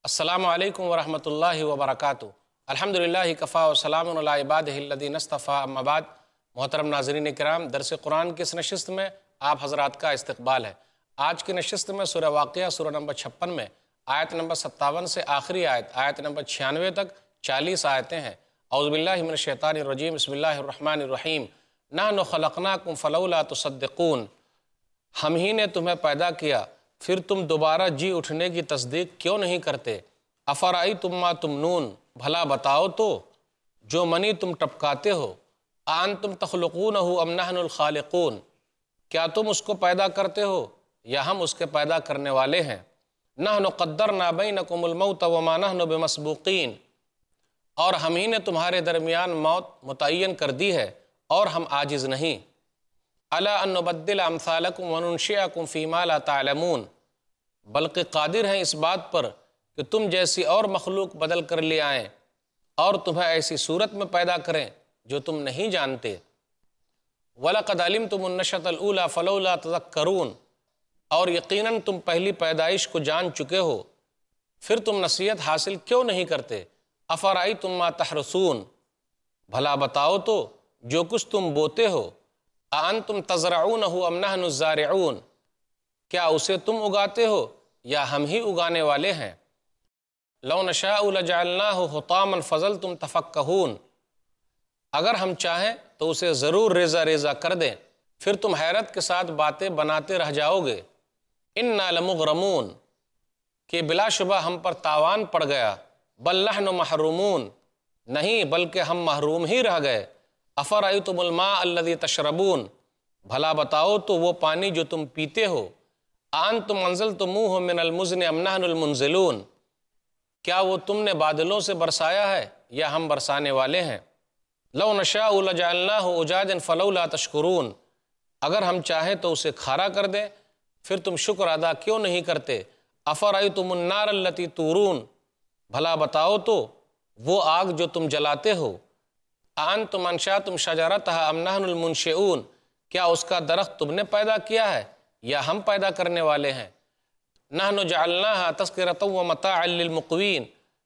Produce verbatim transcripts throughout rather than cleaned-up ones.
السلام علیکم ورحمۃ اللہ وبرکاتہ۔ الحمدللہ کفا و سلام علی عبادہ الذین اصطفیٰ، اما بعد۔ محترم ناظرین کرام، درس قرآن کی اس نشست میں آپ حضرات کا استقبال ہے۔ آج کی نشست میں سورہ واقعہ سورہ نمبر چھپن میں آیت نمبر ستاون سے آخری آیت آیت نمبر چھیانوے تک چالیس آیتیں ہیں۔ اعوذ باللہ من الشیطان الرجیم، بسم اللہ الرحمن الرحیم۔ نحن خلقناکم فلولا تصدقون، ہم ہی نے تمہیں پیدا کیا، پھر تم دوبارہ جی اٹھنے کی تصدیق کیوں نہیں کرتے؟ افرأیتم ما تمنون، بھلا بتاؤ تو جو منی تم ٹپکاتے ہو۔ انتم تخلقونہ ام نحن الخالقون، کیا تم اس کو پیدا کرتے ہو یا ہم اس کے پیدا کرنے والے ہیں؟ نحن قدرنا بینکم الموت وما نحن بمسبوقین، اور ہم ہی نے تمہارے درمیان موت متعین کر دی ہے اور ہم عاجز نہیں۔ الا ان نبدل امثالکم وننشئکم فیما لا تعلمون، بلکہ قادر ہیں اس بات پر کہ تم جیسی اور مخلوق بدل کر لے آئیں اور تمہیں ایسی صورت میں پیدا کریں جو تم نہیں جانتے۔ وَلَقَدْ عَلِمْتُمُ النَّشْأَةَ الْأُولَىٰ فَلَوْلَا تَذَكَّرُونَ، اور یقیناً تم پہلی پیدائش کو جان چکے ہو، پھر تم نصیحت حاصل کیوں نہیں کرتے؟ أَفَرَأَيْتُم مَّا تَحْرُثُونَ، بھلا بتاؤ تو جو کچھ تم بوتے ہو۔ أَأَنتُمْ تَزْرَعُونَهُ أَمْ نَحْنُ الزَّارِعُونَ، کیا اسے تم اگاتے ہو یا ہم ہی اگانے والے ہیں؟ لَوْ نَشَاءُ لَجَعَلْنَاهُ حُطَامًا فَظَلْتُمْ تَفَكَّهُونَ، اگر ہم چاہیں تو اسے ضرور ریزہ ریزہ کر دیں، پھر تم حیرت کے ساتھ باتیں بناتے رہ جاؤ گے۔ إِنَّا لَمُغْرَمُونَ، کہ بلا شبہ ہم پر تاوان پڑ گیا۔ بل نحن محرومون، نہیں بلکہ ہم محروم ہی رہ گئے۔ أَفَرَأَيْتُمُ الْمَاءَ الَّذِي تَشْرَبُونَ، بھلا بتاؤ تو وہ پانی جو تم پیتے ہو۔ أَأَنتُمْ أَنزَلْتُمُوهُ مِنَ الْمُزْنِ أَمْ نَحْنُ الْمُنزِلُونَ، کیا وہ تم نے بادلوں سے برسایا ہے یا ہم برسانے والے ہیں؟ لَوْ نَشَاءُ لَجَعَلْنَاهُ أُجَاجًا فَلَوْلَا تَشْكُرُونَ، اگر ہم چاہیں تو اسے کھارا کر دیں، پھر تم شکر ادا کیوں نہیں کرتے؟ أَفَرَأَيْتُمُ النَّارَ الَّتِي تُورُونَ، بھلا بتاؤ تو وہ آگ جو تم جلاتے ہو۔ أَأَنتُمْ أَنشَأْتُمْ شَجَرَتَهَا أَمْ نَحْنُ الْمُنشِئُونَ، کیا اس کا درخت تم نے پیدا کیا ہے یا ہم پیدا کرنے والے ہیں؟ نَحْنُ جَعَلْنَاهَا تَذْكِرَةً وَمَتَاعًا لِلْمُقْوِينَ،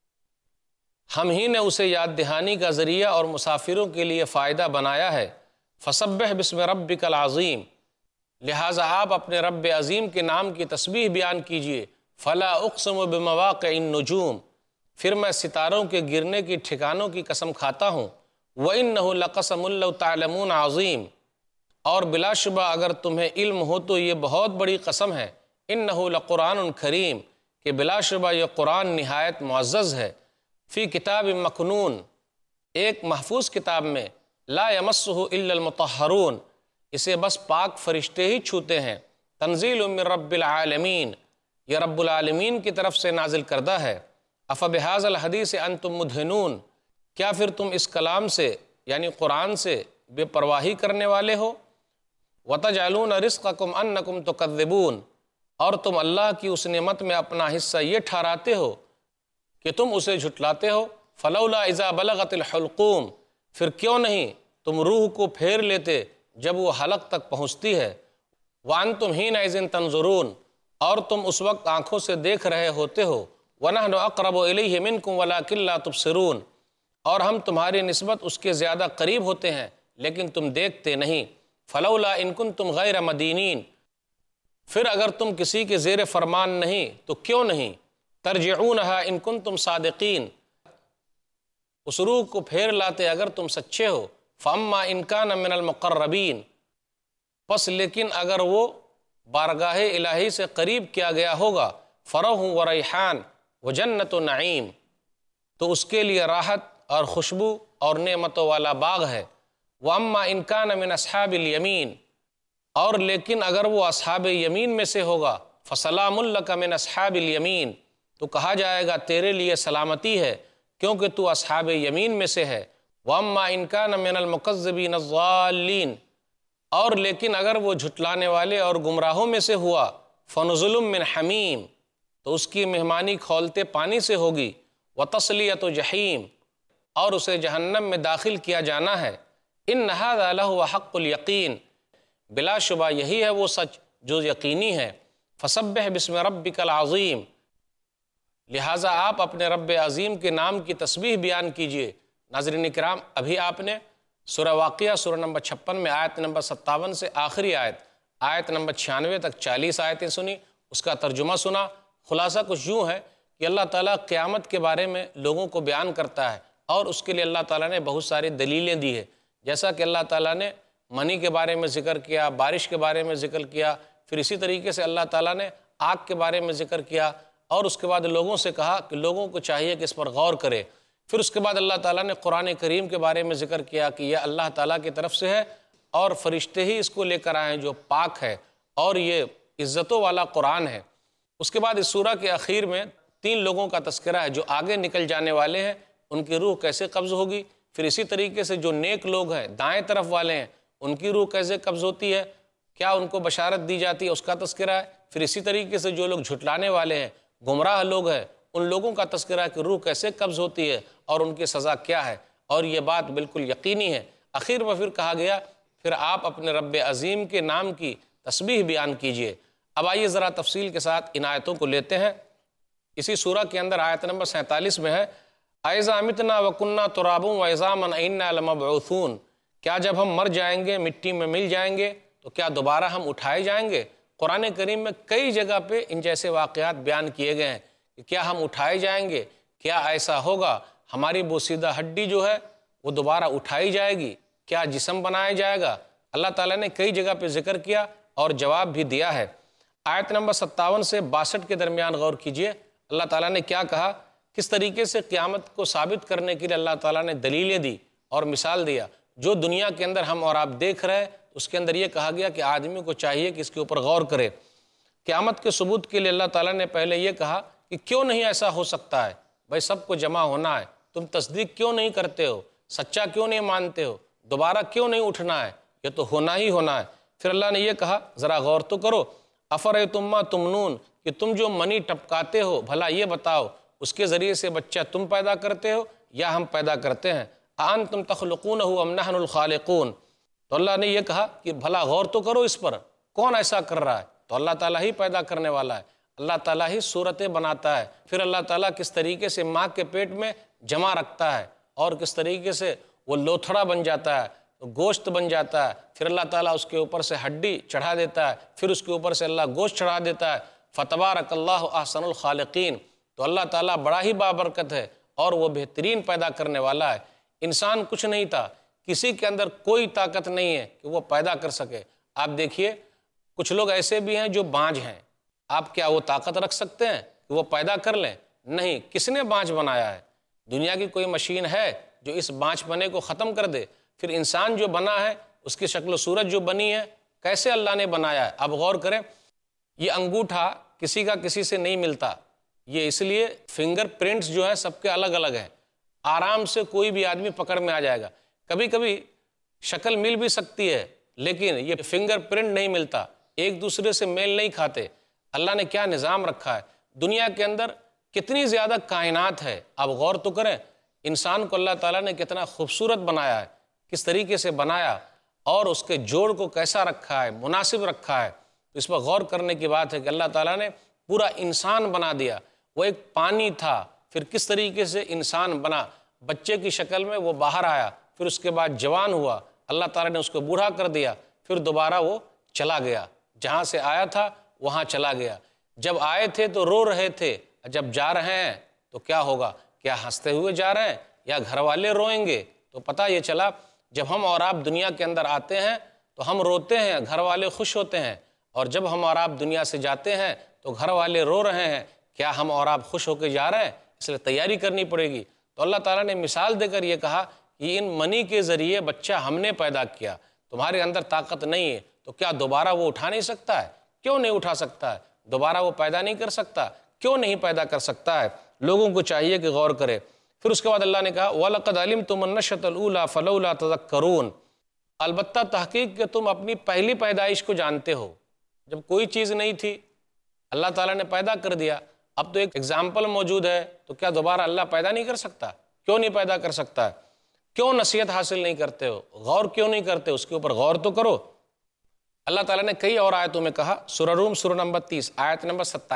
ہم ہی نے اسے یاد دہانی کا ذریعہ اور مسافروں کے لیے فائدہ بنایا ہے۔ فَسَبِّحْ بِاسْمِ رَبِّكَ الْعَظِيمِ، لہٰذا آپ اپنے رب عظیم کے نام کی تسبیح بیان کیجئے۔ فَلَا أُقْسِمُ بِمَوَاقِعِ النُّجُومِ، پھر میں ستاروں کے گرنے کی ٹھکانوں کی قسم کھاتا ہوں۔ وَإِنَّهُ لَقَسَمٌ لَوْ تَعْلَمُونَ عَظِيمٌ، اور بلا شبہ اگر تمہیں علم ہو تو یہ بہت بڑی قسم ہے۔ إِنَّهُ لَقُرْآنٌ کریم، کہ بلا شبہ یہ قرآن نہایت معزز ہے۔ فی کتاب مکنون، ایک محفوظ کتاب میں۔ لا یمسہ الا المطہرون، اسے بس پاک فرشتے ہی چھوتے ہیں۔ تنزیل من رب العالمین، یہ رب العالمین کی طرف سے نازل کردہ ہے۔ افبہذا الحدیث انتم مدہنون، کیا پھر تم اس کلام سے یعنی قرآن سے بے پرواہی کرنے والے ہو؟ وتجعلون رزقکم انکم تکذبون، اور تم اللہ کی اس نعمت میں اپنا حصہ یہ ٹھہراتے ہو کہ تم اسے جھٹلاتے ہو۔ فلولا اذا بلغت الحلقوم، پھر کیوں نہیں تم روح کو پھیر لیتے جب وہ حلق تک پہنچتی ہے۔ وانتم حینئذ تنظرون، اور تم اس وقت آنکھوں سے دیکھ رہے ہوتے ہو۔ ونحن اقرب الیہ منکم ولکن لا تبصرون، اور ہم تمہاری نسبت اس کے زیادہ قریب ہوتے ہیں لیکن تم دیکھتے نہیں۔ فلولا ان کنتم غیر مدینین، پھر اگر تم کسی کے زیر فرمان نہیں تو کیوں نہیں؟ ترجعونہا ان کنتم صادقین، اس روح کو پھیر لاتے اگر تم سچے ہو۔ فاما ان کان من المقربین، پس لیکن اگر وہ بارگاہ الہی سے قریب کیا گیا ہوگا۔ فروح و ریحان و جنت و نعیم، تو اس کے لیے راحت اور خوشبو اور نعمتوں والا باغ ہے۔ واما ان کان من اصحاب الیمین، اور لیکن اگر وہ اصحاب یمین میں سے ہوگا۔ فسلام لک من اصحاب الیمین، تو کہا جائے گا تیرے لیے سلامتی ہے کیونکہ تو اصحاب یمین میں سے ہے۔ وَأَمَّا إِن كَانَ مِنَ الْمُكَذِّبِينَ الضَّالِّينَ، اور لیکن اگر وہ جھٹلانے والے اور گمراہوں میں سے ہوا۔ فَنُزُلٌ مِّنْ حَمِيمٍ، تو اس کی مہمانی کھولتے پانی سے ہوگی۔ وَتَصْلِيَةُ جَحِيمٍ، اور اسے جہنم میں داخل کیا جانا ہے۔ إِنَّ هَذَا لَهُوَ حَقُّ الْيَقِينِ، بلا شبہ یہی ہے وہ سچ جو یقینی ہے۔ فَسَبِّحْ بِاسْمِ رَبِّكَ الْعَظِيمِ، لہٰذا آپ اپنے رب عظیم کے نام کی تسبیح بیان کیجئے۔ ناظرین کرام، ابھی آپ نے سورہ واقعہ سورہ نمبر چھپن میں آیت نمبر ستاون سے آخری آیت آیت نمبر چھیانوے تک چالیس آیتیں سنی، اس کا ترجمہ سنا۔ خلاصہ کچھ یوں ہے کہ اللہ تعالیٰ قیامت کے بارے میں لوگوں کو بیان کرتا ہے، اور اس کے لیے اللہ تعالیٰ نے بہت ساری دلیلیں دی ہیں، جیسا کہ اللہ تعالیٰ نے منی کے بارے میں ذکر کیا، بارش کے بارے میں ذکر کیا، پھر اسی طریقے سے اللہ تعالیٰ نے آگ کے بارے میں ذکر کیا، اور اس کے بعد لوگوں سے کہا کہ لوگوں کو چاہیے کہ اس پر غور کرے۔ پھر اس کے بعد اللہ تعالیٰ نے قرآن کریم کے بارے میں ذکر کیا کہ یہ اللہ تعالیٰ کی طرف سے ہے، اور فرشتے ہی اس کو لے کر آئے ہیں جو پاک ہے، اور یہ عزتوں والا قرآن ہے۔ اس کے بعد اس سورہ کے اخیر میں تین لوگوں کا تذکرہ ہے جو آگے نکل جانے والے ہیں، ان کی روح کیسے قبض ہوگی۔ پھر اسی طریقے سے جو نیک لوگ ہیں، دائیں طرف والے ہیں، ان کی روح کیسے قبض ہوتی ہے، کیا ان کو بشارت دی جاتی ہے، اس کا تذکرہ ہے۔ پھر اسی طریقے سے جو لوگ جھٹلانے والے ہیں، گمراہ لوگ ہیں، ان لوگوں کا تذکرہ ہے کہ روح کیسے قبض ہوتی ہے اور ان کی سزا کیا ہے، اور یہ بات بالکل یقینی ہے۔ آخر میں پھر کہا گیا پھر آپ اپنے رب عظیم کے نام کی تسبیح بیان کیجئے۔ اب آئیے ذرا تفصیل کے ساتھ ان آیتوں کو لیتے ہیں۔ اسی سورہ کے اندر آیت نمبر سینتالیس میں ہے اَإِذَا مِتْنَا وَكُنَّا تُرَابًا وَعِظَامًا أَإِنَّا لَمَبْعُوثُونَ، کیا جب ہم مر جائیں گے، مٹی میں مل جائیں گے، تو کیا دوبارہ ہم اٹھائے جائیں گے۔ قرآن کریم میں کئی جگہ پہ ان جیسے واقعات بیان کیے گئے ہیں کہ کیا ہم اٹھائے جائیں گے، کیا ایسا ہوگا، ہماری بوسیدہ ہڈی جو ہے وہ دوبارہ اٹھائی جائے گی، کیا جسم بنایا جائے گا۔ اللہ تعالیٰ نے کئی جگہ پہ ذکر کیا اور جواب بھی دیا ہے۔ آیت نمبر ستاون سے باسٹھ کے درمیان غور کیجئے، اللہ تعالیٰ نے کیا کہا، کس طریقے سے قیامت کو ثابت کرنے کے لیے اللہ تعالیٰ نے دلیلیں دی اور مثال دیا۔ جو دنیا کے اندر ہم اور آپ دیکھ رہے ہیں، اس کے اندر یہ کہا گیا کہ آدمی کو چاہیے کہ اس کے اوپر غور کرے۔ قیامت کے ثبوت کے لیے اللہ تعالیٰ نے پہلے یہ کہا کہ کیوں نہیں ایسا ہو سکتا ہے، بھائی سب کو جمع ہونا ہے، تم تصدیق کیوں نہیں کرتے ہو، سچا کیوں نہیں مانتے ہو، دوبارہ کیوں نہیں اٹھنا ہے، یہ تو ہونا ہی ہونا ہے۔ پھر اللہ نے یہ کہا ذرا غور تو کرو، افرأیتم ما تمنون، کہ تم جو منی ٹپکاتے ہو، بھلا یہ بتاؤ اس کے ذریعے سے بچہ تم پیدا کرتے ہو یا ہم پیدا کرتے ہیں۔ اَأَنتُمْ تَخْلُقُونَهُ أَمْ نَحْنُ الْخَالِقُونَ، تو اللہ نے یہ کہا کہ بھلا غور تو کرو اس پر، کون ایسا کر رہا ہے، تو اللہ تعالیٰ ہی پیدا کرنے والا ہے، اللہ تعالیٰ ہی صورتیں بناتا ہے۔ پھر اللہ تعالیٰ کس طریقے سے ماں کے پیٹ میں جمع رکھتا ہے اور کس طریقے سے وہ لوتھڑا بن جاتا ہے، گوشت بن جاتا ہے، پھر اللہ تعالیٰ اس کے اوپر سے ہڈی چڑھا دیتا ہے، پھر اس کے اوپر سے اللہ گوشت چڑھا دیتا ہے۔ فَتَبَارَكَ اللَّهُ أَحْسَنُ الْخَالِقِينَ، تو اللہ تعالیٰ بڑا ہی بابرکت ہے اور وہ بہترین پیدا کرنے والا ہے۔ انسان کچھ نہیں تھا، کسی کے اندر کوئی طاقت نہیں ہے کہ وہ پیدا کر سکے۔ آپ دیکھیے کچھ لوگ ایسے بھی ہیں جو بانجھ ہیں، آپ کیا وہ طاقت رکھ سکتے ہیں کہ وہ پیدا کر لیں؟ نہیں۔ کس نے بانجھ بنایا ہے؟ دنیا کی کوئی مشین ہے جو اس بانجھ پنے کو ختم کر دے؟ پھر انسان جو بنا ہے، اس کی شکل و صورت جو بنی ہے، کیسے اللہ نے بنایا ہے؟ اب غور کریں، یہ انگوٹھا کسی کا کسی سے نہیں ملتا، یہ اس لیے فنگر پرنٹس جو ہیں سب کے الگ الگ ہیں، آرام سے کوئی بھی آدمی پکڑ میں آ جائے گا۔ کبھی کبھی شکل مل بھی سکتی ہے لیکن یہ فنگر پرنٹ نہیں ملتا، ایک دوسرے سے میل نہیں کھاتے۔ اللہ نے کیا نظام رکھا ہے، دنیا کے اندر کتنی زیادہ کائنات ہے۔ اب غور تو کریں، انسان کو اللہ تعالیٰ نے کتنا خوبصورت بنایا ہے، کس طریقے سے بنایا اور اس کے جوڑ کو کیسا رکھا ہے، مناسب رکھا ہے۔ اس پر غور کرنے کی بات ہے کہ اللہ تعالیٰ نے پورا انسان بنا دیا۔ وہ ایک پانی تھا، پھر کس طریقے سے انسان بنا، بچے کی شکل میں وہ باہر آیا، پھر اس کے بعد جوان ہوا، اللہ تعالیٰ نے اس کو بوڑھا کر دیا، پھر دوبارہ وہ چلا گیا، جہاں سے آیا تھا وہاں چلا گیا۔ جب آئے تھے تو رو رہے تھے، جب جا رہے ہیں تو کیا ہوگا، کیا ہنستے ہوئے جا رہے ہیں یا گھر والے روئیں گے؟ تو پتہ یہ چلا جب ہم اور آپ دنیا کے اندر آتے ہیں تو ہم روتے ہیں، گھر والے خوش ہوتے ہیں، اور جب ہم اور آپ دنیا سے جاتے ہیں تو گھر والے رو رہے ہیں، کیا ہم اور آپ خوش ہو کے جا رہے ہیں؟ اس لیے تیاری کرنی پڑے گی۔ تو اللہ تعالیٰ نے مثال دے کر یہ کہا کہ ان منی کے ذریعے بچہ ہم نے پیدا کیا، تمہارے اندر طاقت نہیں ہے تو کیا دوبارہ وہ اٹھا نہیں سکتا ہے؟ کیوں نہیں اٹھا سکتا ہے؟ دوبارہ وہ پیدا نہیں کر سکتا؟ کیوں نہیں پیدا کر سکتا ہے؟ لوگوں کو چاہیے کہ غور کرے۔ پھر اس کے بعد اللہ نے کہا وَلَقَدْ عَلِمْتُمُ النَّشْأَةَ الْأُولَىٰ فَلَوْلَا تَذَكَّرُونَ، البتہ تحقیق کہ تم اپنی پہلی پیدائش کو جانتے ہو، جب کوئی چیز نہیں تھی اللہ تعالیٰ نے پیدا کر دیا، اب تو ایک ایگزامپل موجود ہے، تو کیا دوبارہ اللہ پیدا نہیں کر سکتا؟ کیوں نہیں پیدا کر سکتا ہے؟ کیوں نصیحت حاصل نہیں کرتے ہو؟ غور کیوں نہیں کرتے؟ اس کے اوپر غور تو کرو۔ اللہ تعالیٰ نے کئی اور آیتوں میں کہا، سورہ روم سورہ نمبر تیس آیت نمبر ستائیس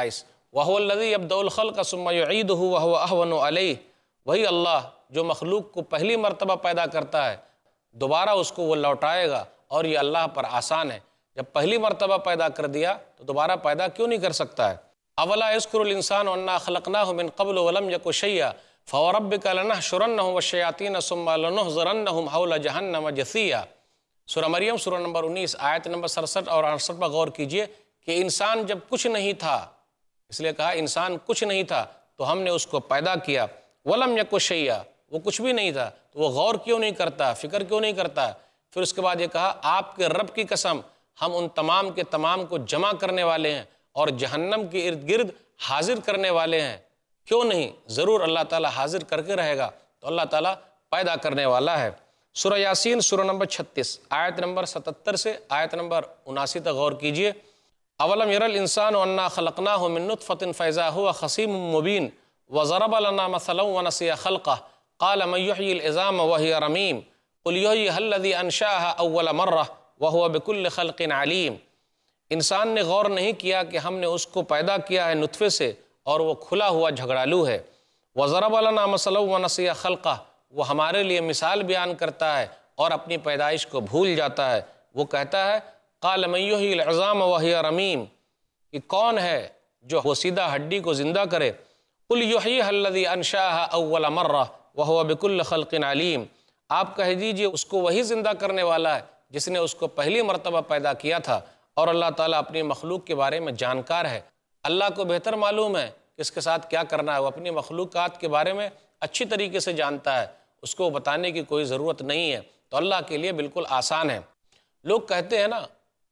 وَهُوَ الَّذِي يَبْدَأُ الْخَلْقَ ثُمَّ يُعِيدُهُ وَهُوَ أَهْوَنُ عَلَيْهِ، وہی اللہ جو مخلوق کو پہلی مرتبہ پیدا کرتا ہے، دوبارہ اس کو وہ لوٹائے گا، اور یہ اللہ پر آسان ہے۔ جب پہلی مرتبہ پیدا کر دیا تو دوبارہ پیدا کیوں نہیں کر سکتا ہے؟ اولا یذکر الانسان انا خلقناہ من قبل ولم یک شیئا فوربک لنحشرنہم والشیاطین ثم لنحضرنہم حول جہنم جثیا۔ سورہ مریم سورہ نمبر انیس آیت نمبر سڑسٹھ اور اڑسٹھ پر غور کیجئے کہ انسان جب کچھ نہیں تھا، اس لیے کہا انسان کچھ نہیں تھا تو ہم نے اس کو پیدا کیا، ولم یک شیئا، وہ کچھ بھی نہیں تھا، تو وہ غور کیوں نہیں کرتا، فکر کیوں نہیں کرتا؟ پھر اس کے بعد یہ کہا آپ کے رب کی قسم ہم ان تمام کے تمام کو جمع کرنے والے ہیں اور جہنم کے ارد گرد حاضر کرنے والے ہیں۔ کیوں نہیں؟ ضرور اللہ تعالیٰ حاضر کر کے رہے گا، تو اللہ تعالیٰ پیدا کرنے والا ہے۔ سورہ یاسین سورہ نمبر چھتیس آیت نمبر ستتر سے آیت نمبر اناسی تک غور کیجئے۔ اولم یر الانسان انا خلقناہ من نطفۃ فاذا هو خصیم مبین وضرب لنا مثلا ونسی خلقہ قال من یحیی العظام وہی رمیم قل یحییھا الذی انشأها اول مرہ وہو بکل خلق علیم۔ انسان نے غور نہیں کیا کہ ہم نے اس کو پیدا کیا ہے نطفے سے اور وہ کھلا ہوا جھگڑالو ہے۔ وضرب لنا مثلا ونسی خلقہ، وہ ہمارے لیے مثال بیان کرتا ہے اور اپنی پیدائش کو بھول جاتا ہے۔ وہ کہتا ہے قال من یحیی العظام وہی رمیم، کہ کون ہے جو وہ سیدھا ہڈی کو زندہ کرے؟ قل یحییھا الذی انشأها اول مرہ وہو بکل خلق علیم، آپ کہہ دیجئے اس کو وہی زندہ کرنے والا ہے جس نے اس کو پہلی مرتبہ پیدا کیا تھا، اور اللہ تعالیٰ اپنی مخلوق کے بارے میں جانکار ہے۔ اللہ کو بہتر معلوم ہے کہ اس کے ساتھ کیا کرنا ہے، وہ اپنی مخلوقات کے بارے میں اچھی طریقے سے جانتا ہے، اس کو بتانے کی کوئی ضرورت نہیں ہے، تو اللہ کے لیے بالکل آسان ہے۔ لوگ کہتے ہیں نا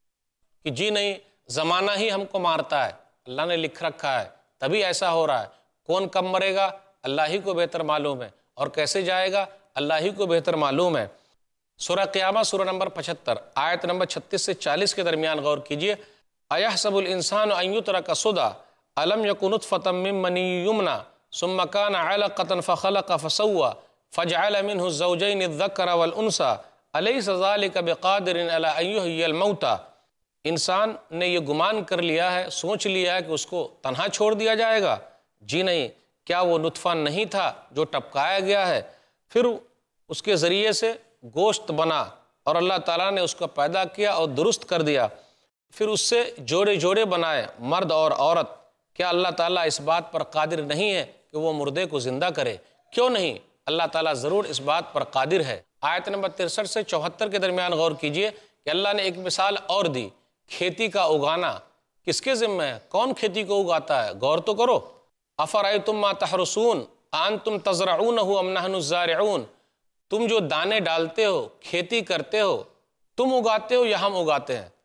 کہ جی نہیں زمانہ ہی ہم کو مارتا ہے، اللہ نے لکھ رکھا ہے تبھی ایسا ہو رہا ہے، کون کب مرے گا اللہ ہی کو بہتر معلوم ہے، اور کیسے جائے گا اللہ ہی کو بہتر معلوم ہے۔ سورہ قیامہ سورہ نمبر پچھتر آیت نمبر چھتیس سے چالیس کے درمیان غور کیجئے۔ ایحسب الانسان ان یترک سدی الم یک نطفۃ من منی یمنی ثم کان علقۃ فخلق فسوی فجعل منہ الزوجین الذکر والانثی الیس ذلک بقادر علی ان یحیی الموتى۔ انسان نے یہ گمان کر لیا ہے، سوچ لیا ہے کہ اس کو تنہا چھوڑ دیا جائے گا؟ جی نہیں، کیا وہ نطفہ نہیں تھا جو ٹپکایا گیا ہے، پھر اس کے ذریعے سے گوشت بنا اور اللہ تعالیٰ نے اس کو پیدا کیا اور درست کر دیا، پھر اس سے جوڑے جوڑے بنائے مرد اور عورت؟ کیا اللہ تعالیٰ اس بات پر قادر نہیں ہے کہ وہ مردے کو زندہ کرے؟ کیوں نہیں، اللہ تعالیٰ ضرور اس بات پر قادر ہے۔ آیت نمبر ترسٹھ سے چوہتر کے درمیان غور کیجئے کہ اللہ نے ایک مثال اور دی، کھیتی کا اگانا کس کے ذمہ ہے؟ کون کھیتی کو اگاتا ہے؟ غور تو کرو۔ افرأیتم ما تحرثون اانتم تزرعونہ ام نحن الزارعون، تم جو دانے ڈالتے ہو، کھیتی کرتے ہو، تم اگاتے ہو یا ہم اگاتے ہیں؟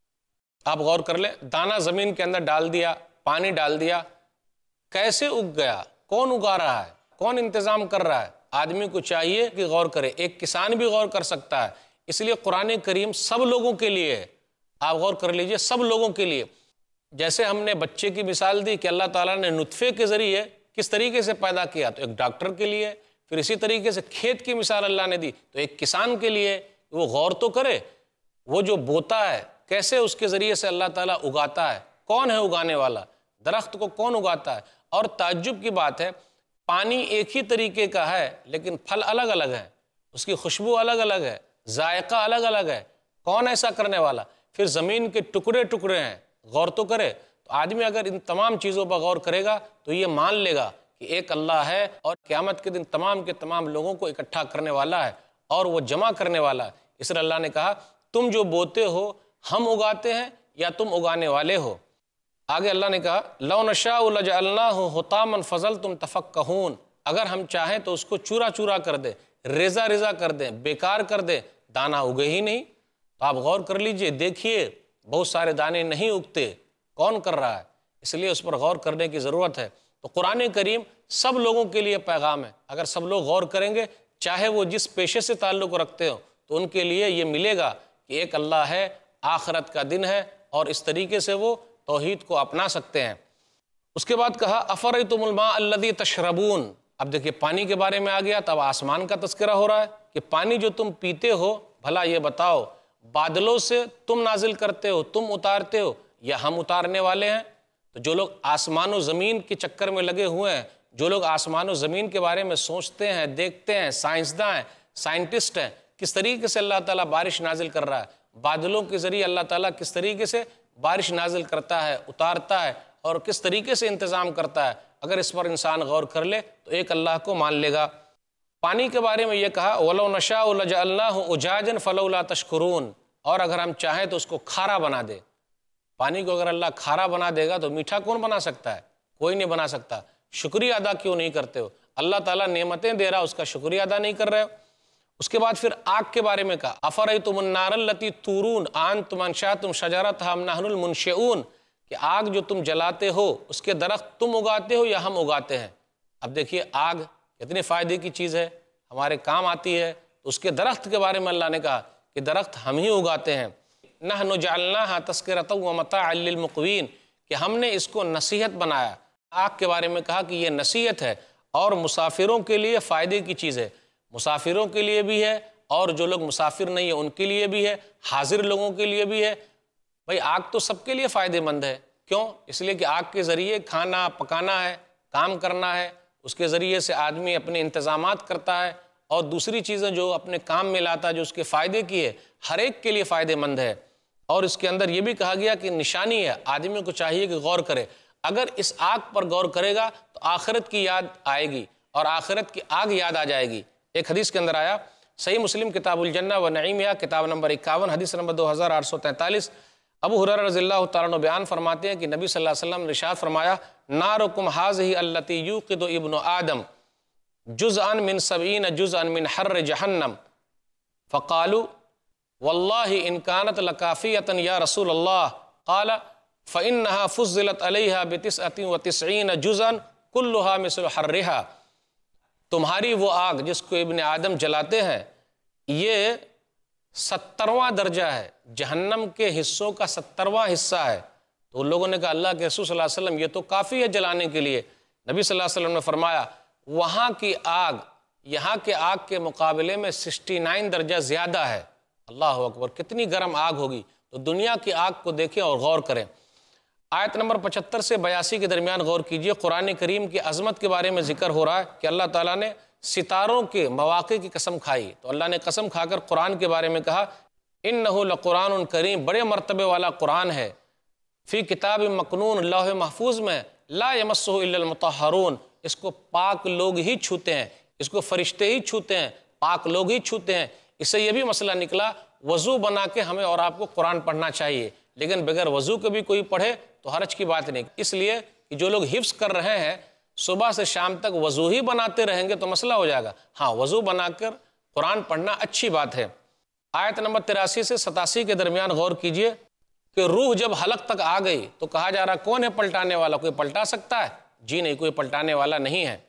آپ غور کر لیں، دانہ زمین کے اندر ڈال دیا، پانی ڈال دیا، کیسے اگ گیا؟ کون اگا رہا ہے؟ کون انتظام کر رہا ہے؟ آدمی کو چاہیے کہ غور کرے، ایک کسان بھی غور کر سکتا ہے۔ اس لیے قرآن کریم سب لوگوں کے لیے ہے، آپ غور کر لیجئے، سب لوگوں کے لیے۔ جیسے ہم نے بچے کی مثال دی کہ اللہ تعالیٰ نے نطفے کے ذریعے کس طریقے سے پیدا کیا، تو ایک ڈاکٹر کے لیے، پھر اسی طریقے سے کھیت کی مثال اللہ نے دی تو ایک کسان کے لیے، وہ غور تو کرے، وہ جو بوتا ہے کیسے اس کے ذریعے سے اللہ تعالیٰ اگاتا ہے، کون ہے اگانے والا، درخت کو کون اگاتا ہے؟ اور تعجب کی بات ہے، پانی ایک ہی طریقے کا ہے لیکن پھل الگ الگ ہیں، اس کی خوشبو الگ الگ ہے، ذائقہ الگ الگ ہے، کون ایسا کرنے والا؟ پھر زمین کے ٹکڑے ٹکڑے ہیں، غور تو کرے۔ تو آدمی اگر ان تمام چیزوں پر غور کرے گا تو یہ مان لے گا کہ ایک اللہ ہے اور قیامت کے دن تمام کے تمام لوگوں کو اکٹھا کرنے والا ہے اور وہ جمع کرنے والا ہے۔ اس لیے اللہ نے کہا تم جو بوتے ہو ہم اگاتے ہیں یا تم اگانے والے ہو؟ آگے اللہ نے کہا لَوْ نَشَاءُ لَجَعَلْنَاهُ حُطَامًا فَظَلْتُمْ تَفَكَّهُونَ، اگر ہم چاہیں تو اس کو چورا چورا کر دیں، ریزہ ریزہ کر دیں، بیکار کر دیں، دانہ اگے ہی نہیں۔ تو آپ غور کر لیجئے، دیکھیے بہت سارے دانے نہیں اگتے، کون کر رہا ہے؟ اس لیے اس پر غور کرنے کی ضرورت ہے۔ تو قرآن کریم سب لوگوں کے لیے پیغام ہے، اگر سب لوگ غور کریں گے، چاہے وہ جس پیشے سے تعلق رکھتے ہو، تو ان کے لیے یہ ملے گا کہ ایک اللہ ہے، آخرت کا دن ہے، اور اس طریقے سے وہ توحید کو اپنا سکتے ہیں۔ اس کے بعد کہا افرأیتم الماء الذی تشربون، اب دیکھیے پانی کے بارے میں آ گیا، تب آسمان کا تذکرہ ہو رہا ہے کہ پانی جو تم پیتے ہو، بھلا یہ بتاؤ بادلوں سے تم نازل کرتے ہو، تم اتارتے ہو یا ہم اتارنے والے ہیں؟ تو جو لوگ آسمان و زمین کے چکر میں لگے ہوئے ہیں، جو لوگ آسمان و زمین کے بارے میں سوچتے ہیں، دیکھتے ہیں، سائنسداں ہیں، سائنٹسٹ ہیں، کس طریقے سے اللہ تعالیٰ بارش نازل کر رہا ہے، بادلوں کے ذریعے اللہ تعالیٰ کس طریقے سے بارش نازل کرتا ہے، اتارتا ہے، اور کس طریقے سے انتظام کرتا ہے، اگر اس پر انسان غور کر لے تو ایک اللہ کو مان لے گا۔ پانی کے بارے میں یہ کہا وَلَوْ نَشَاءُ لَجَعَلْنَاهُ أُجَاجًا فَلَوْلَا تَشْكُرُونَ، اور اگر ہم چاہیں تو اس کو کھارا بنا دے۔ پانی کو اگر اللہ کھارا بنا دے گا تو میٹھا کون بنا سکتا ہے؟ کوئی نہیں بنا سکتا۔ شکریہ ادا کیوں نہیں کرتے ہو؟ اللہ تعالیٰ نعمتیں دے رہا، اس کا شکریہ ادا نہیں کر رہے ہو۔ اس کے بعد پھر آگ کے بارے میں کہا أَفَرَأَيْتُمُ النَّارَ الَّتِي تُورُونَ أَأَنتُمْ أَنشَأْتُمْ شَجَرَتَهَا أَمْ نَحْنُ الْمُنشِئُونَ، کہ آگ جو تم جلاتے ہو اس کے درخت تم اگاتے ہو یا ہم اگاتے ہیں۔ اب دیکھیے آگ کتنے فائدے کی چیز ہے، ہمارے کام آتی ہے، تو اس کے درخت کے بارے میں اللہ نے کہا کہ درخت ہم ہی اگاتے ہیں۔ نحن جعلناها تذکرۃ ومتاعا للمقوین، کہ ہم نے اس کو نصیحت بنایا۔ آگ کے بارے میں کہا کہ یہ نصیحت ہے اور مسافروں کے لیے فائدے کی چیز ہے، مسافروں کے لیے بھی ہے اور جو لوگ مسافر نہیں ہیں ان کے لیے بھی ہے، حاضر لوگوں کے لیے بھی ہے۔ بھئی آگ تو سب کے لیے فائدے مند ہے، کیوں؟ اس لیے کہ آگ کے ذریعے کھانا پکانا ہے، کام کرنا ہے، اس کے ذریعے سے آدمی اپنے انتظامات کرتا ہے، اور دوسری چیزیں جو اپنے کام میں لاتا ہے جو اس کے فائدے کی ہے، ہر ایک کے لیے فائدے مند ہے۔ اور اس کے اندر یہ بھی کہا گیا کہ نشانی ہے، آدمی کو چاہیے کہ غور کرے، اگر اس آگ پر غور کرے گا تو آخرت کی یاد آئے گی اور آخرت کی آگ یاد آ جائے گی۔ ایک حدیث کے اندر آیا، صحیح مسلم کتاب الجنہ و نعیمہ کتاب نمبر اکاون حدیث نمبر دو ہزار آٹھ سو تینتالیس، ابو ہریرہ رضی اللہ تعالیٰ عنہ بیان فرماتے ہیں کہ نبی صلی اللہ علیہ وسلم نے ارشاد فرمایا نارکم ھذہ التی یوقد ابن آدم جزءا من سبعین جزءا من حر جہنم فقالوا واللہ ان کانت لکافیۃ یا رسول اللہ قال فإنها فضلت علیہا بتسعۃ وتسعین جزءا کلھا مثل حرھا، تمہاری وہ آگ جس کو ابن آدم جلاتے ہیں یہ سترواں درجہ ہے، جہنم کے حصوں کا سترواں حصہ ہے۔ تو ان لوگوں نے کہا اللہ کے رسول صلی اللہ علیہ وسلم یہ تو کافی ہے جلانے کے لیے۔ نبی صلی اللہ علیہ وسلم نے فرمایا وہاں کی آگ یہاں کے آگ کے مقابلے میں سکسٹی نائن درجہ زیادہ ہے۔ اللہ اکبر، کتنی گرم آگ ہوگی۔ تو دنیا کی آگ کو دیکھیں اور غور کریں۔ آیت نمبر پچہتر سے بیاسی کے درمیان غور کیجئے، قرآن کریم کی عظمت کے بارے میں ذکر ہو رہا ہے کہ اللہ تعالیٰ نے ستاروں کے مواقع کی قسم کھائی، تو اللہ نے قسم کھا کر قرآن کے بارے میں کہا انہ لقرآن کریم، بڑے مرتبے والا قرآن ہے، فی کتاب مکنون، لوح محفوظ میں، لا یمسہ الا المطہرون، اس کو پاک لوگ ہی چھوتے ہیں، اس کو فرشتے ہی چھوتے ہیں، پاک لوگ ہی چھوتے ہیں۔ اس سے یہ بھی مسئلہ نکلا وضو بنا کے ہمیں اور آپ کو قرآن پڑھنا چاہیے، لیکن بغیر وضو کے بھی کوئی پڑھے تو حرج کی بات نہیں، اس لیے کہ جو لوگ حفظ کر رہے ہیں صبح سے شام تک وضو ہی بناتے رہیں گے تو مسئلہ ہو جائے گا۔ ہاں وضو بنا کر قرآن پڑھنا اچھی بات ہے۔ آیت نمبر تراسی سے ستاسی کے درمیان غور کیجئے کہ روح جب حلق تک آ گئی تو کہا جا رہا کون ہے پلٹانے والا، کوئی پلٹا سکتا ہے؟ جی نہیں، کوئی پلٹانے والا نہیں ہے۔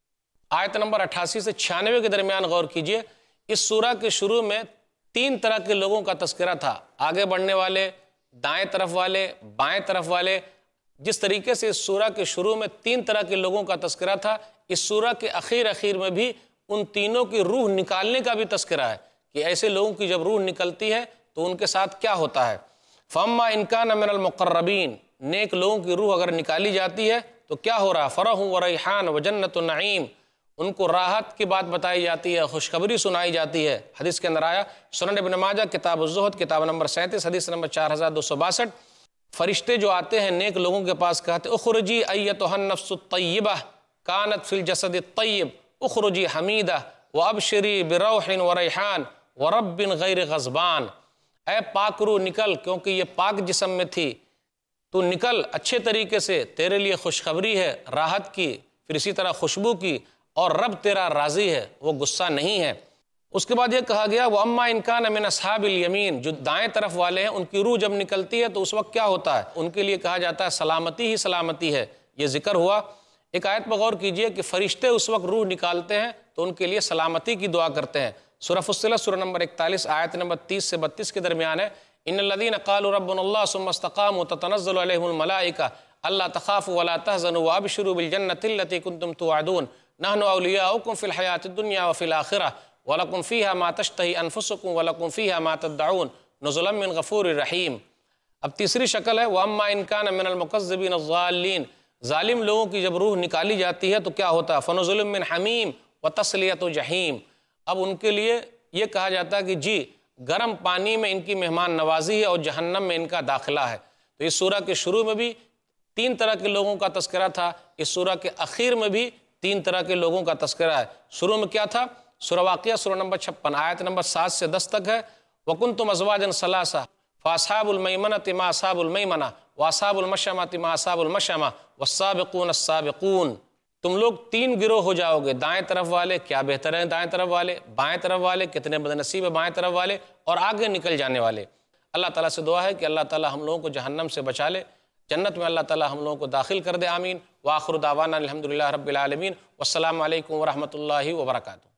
آیت نمبر اٹھاسی سے چھیانوے کے درمیان غور کیجئے، اس سورہ کے شروع میں تین طرح کے لوگوں کا تذکرہ تھا، آگے بڑھنے والے، دائیں طرف والے، بائیں طرف والے۔ جس طریقے سے اس سورہ کے شروع میں تین طرح کے لوگوں کا تذکرہ تھا، اس سورہ کے اخیر اخیر میں بھی ان تینوں کی روح نکالنے کا بھی تذکرہ ہے کہ ایسے لوگوں کی جب روح نکلتی ہے تو ان کے ساتھ کیا ہوتا ہے۔ فَأَمَّا إِن كَانَ مِنَ الْمُقَرَّبِينَ، نیک لوگوں کی روح اگر نکالی جاتی ہے تو کیا ہو رہا؟ فَرَحٌ وَرَيْحَانٌ وَجَنَّةُ النَّعِيمِ، ان کو راحت کی بات بتائی جاتی ہے، خوشخبری سنائی جاتی ہے۔ حدیث کے اندر آیا سنن ابن ماجہ کتاب الزہد کتاب نمبر سینتیس حدیث نمبر چار ہزار دو سو باسٹھ، فرشتے جو آتے ہیں نیک لوگوں کے پاس کہتے اخرجی ایتها النفس الطیبہ کانت فی الجسد الطیب اخرجی حمیدہ وابشری بروح وریحان ورب غیر غضبان، اے پاک روح نکل، کیونکہ یہ پاک جسم میں تھی، تو نکل اچھے طریقے سے، تیرے لیے خوشخبری ہے راحت کی، پھر اسی طرح خوشبو کی، اور رب تیرا راضی ہے، وہ غصہ نہیں ہے۔ اس کے بعد یہ کہا گیا وَأَمَّا إِن كَانَ مِنْ أَصْحَابِ الْيَمِينَ، جو دائیں طرف والے ہیں ان کی روح جب نکلتی ہے تو اس وقت کیا ہوتا ہے؟ ان کے لیے کہا جاتا ہے سلامتی ہی سلامتی ہے، یہ ذکر ہوا۔ ایک آیت پر غور کیجئے کہ فرشتے اس وقت روح نکالتے ہیں تو ان کے لیے سلامتی کی دعا کرتے ہیں۔ سورہ فصلت سورہ نمبر اکتالیس آیت نمبر تیس سے بتیس کے درمیان ہے ان الذین قالوا ربنا اللہ ثم استقاموا تتنزل علیہم الملائکہ الا تخافوا ولا تحزنوا وابشروا بالجنۃ التي كنتم توعدون نحن اولیاؤکم فی الحیاۃ الدنیا وفی الآخرہ وَلَكُمْ فِيهَا مَا تَشْتَهِي أَنفُسُكُمْ وَلَكُمْ فِيهَا مَا تَدَّعُونَ نُزُلًا مِّن غَفُورٍ رَحِيمٍ۔ اب تیسری شکل ہے وَأَمَّا إِن كَانَ مِنَ الْمُكَذِّبِينَ الضَّالِّينَ، ظالم لوگوں کی جب روح نکالی جاتی ہے تو کیا ہوتا ہے؟ فَنُزُلٌ مِّنْ حَمِيمٍ وَتَصْلِيَةُ جَحِيمٍ، اب ان کے لیے یہ کہا جاتا ہے کہ جی گرم پانی میں ان کی مہمان نوازی ہے اور جہنم میں ان کا داخلہ ہے۔ تو اس سورہ کے شروع میں بھی تین طرح کے لوگوں کا تذکرہ تھا، اس سورہ کے اخیر میں بھی تین طرح کے لوگوں کا تذکرہ ہے۔ شروع میں کیا تھا؟ سورہ واقعہ سورہ نمبر چھپن آیت نمبر سات سے دس تک ہے، وَكُنْتُمْ أَزْوَاجًا ثَلَاثَةً فَأَصْحَابُ الْمَيْمَنَةِ مَا أَصْحَابُ الْمَيْمَنَةِ وَأَصْحَابُ الْمَشْأَمَةِ مَا أَصْحَابُ الْمَشْأَمَةِ وَالسَّابِقُونَ السَّابِقُونَ، تم لوگ تین گروہ ہو جاؤ گے، دائیں طرف والے کیا بہتر ہیں دائیں طرف والے، بائیں طرف والے کتنے بدنصیب ہیں بائیں طرف والے، اور آگے نکل جانے والے۔ اللہ تعالیٰ سے دعا ہے کہ اللہ تعالیٰ ہم لوگوں کو جہنم سے بچا لے، جنت میں اللہ تعالیٰ ہم لوگوں کو داخل کر دے، آمین۔ وآخر دعوانا الحمدللہ رب العالمین، والسلام علیکم ورحمۃ اللہ وبرکاتہ۔